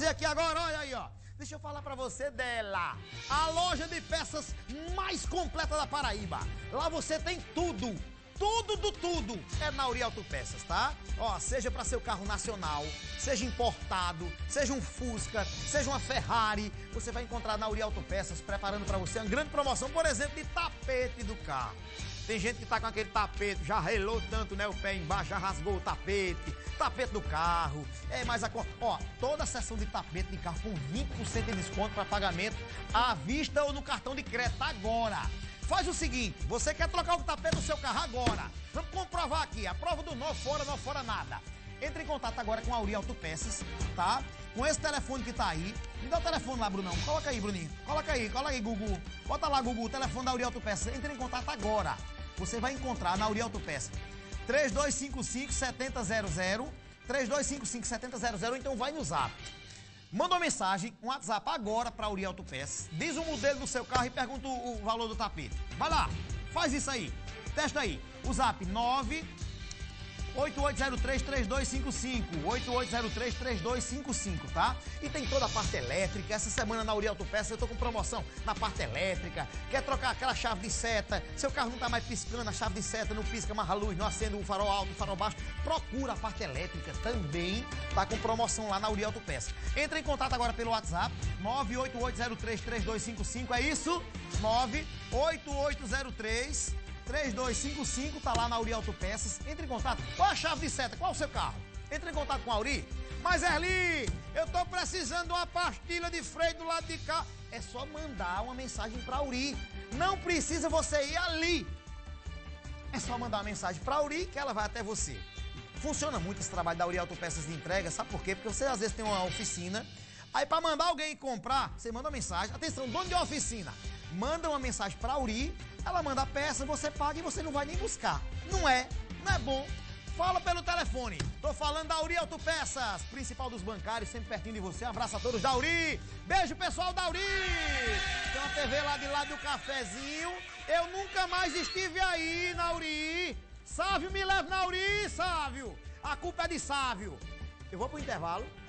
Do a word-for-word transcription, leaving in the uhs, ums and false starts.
fazer aqui agora, olha aí, ó. Deixa eu falar pra você dela. A loja de peças mais completa da Paraíba. Lá você tem tudo. Tudo do tudo é na Uri Autopeças, tá? Ó, seja para seu carro nacional, seja importado, seja um Fusca, seja uma Ferrari, você vai encontrar na Uri Autopeças preparando para você uma grande promoção, por exemplo, de tapete do carro. Tem gente que tá com aquele tapete, já relou tanto, né, o pé embaixo, já rasgou o tapete, tapete do carro, é mais a... Ó, toda a seção de tapete de carro com vinte por cento de desconto para pagamento à vista ou no cartão de crédito agora. Faz o seguinte, você quer trocar o tapete do seu carro agora? Vamos comprovar aqui, a prova do nó fora, nó fora nada. Entre em contato agora com a Uri Autopeças, tá? Com esse telefone que tá aí. Me dá o telefone lá, Brunão. Coloca aí, Bruninho. Coloca aí, coloca aí, Gugu. Bota lá, Gugu, o telefone da Uri Autopeças. Entre em contato agora. Você vai encontrar na Uri Autopeças três dois cinco cinco, sete zero zero zero, três dois cinco cinco, sete zero zero zero, então vai no zap. Manda uma mensagem, um WhatsApp agora para a Uri Autopeças, diz o modelo do seu carro e pergunta o, o valor do tapete. Vai lá, faz isso aí, testa aí. O zap nove oito oito zero três, três dois cinco cinco, oito oito zero três, três dois cinco cinco, tá? E tem toda a parte elétrica. Essa semana na Uri Autopeças eu tô com promoção na parte elétrica. Quer trocar aquela chave de seta? Seu carro não tá mais piscando, a chave de seta não pisca mais a luz, não acende o farol alto, o farol baixo. Procura a parte elétrica também, tá com promoção lá na Uri Autopeças. Entre em contato agora pelo WhatsApp, nove oito oito zero três, três dois cinco cinco, é isso? nove oito oito zero três, três dois cinco cinco, tá lá na Uri Autopeças. Entre em contato. Qual a chave de seta? Qual o seu carro? Entre em contato com a Uri. Mas, Erli, eu tô precisando de uma pastilha de freio do lado de cá. É só mandar uma mensagem pra Uri. Não precisa você ir ali. É só mandar uma mensagem pra Uri que ela vai até você. Funciona muito esse trabalho da Uri Autopeças de entrega, sabe por quê? Porque você às vezes tem uma oficina, aí pra mandar alguém comprar, você manda uma mensagem. Atenção, dono de uma oficina, manda uma mensagem pra Uri, ela manda a peça, você paga e você não vai nem buscar. Não é? Não é bom? Fala pelo telefone. Tô falando da Uri Autopeças, principal dos bancários, sempre pertinho de você. Um abraço a todos da Uri. Beijo, pessoal da Uri. Tem uma T V lá de lado do cafezinho. Eu nunca mais estive aí na Uri. Sávio, me leva na Uri, Sávio. A culpa é de Sávio. Eu vou pro intervalo.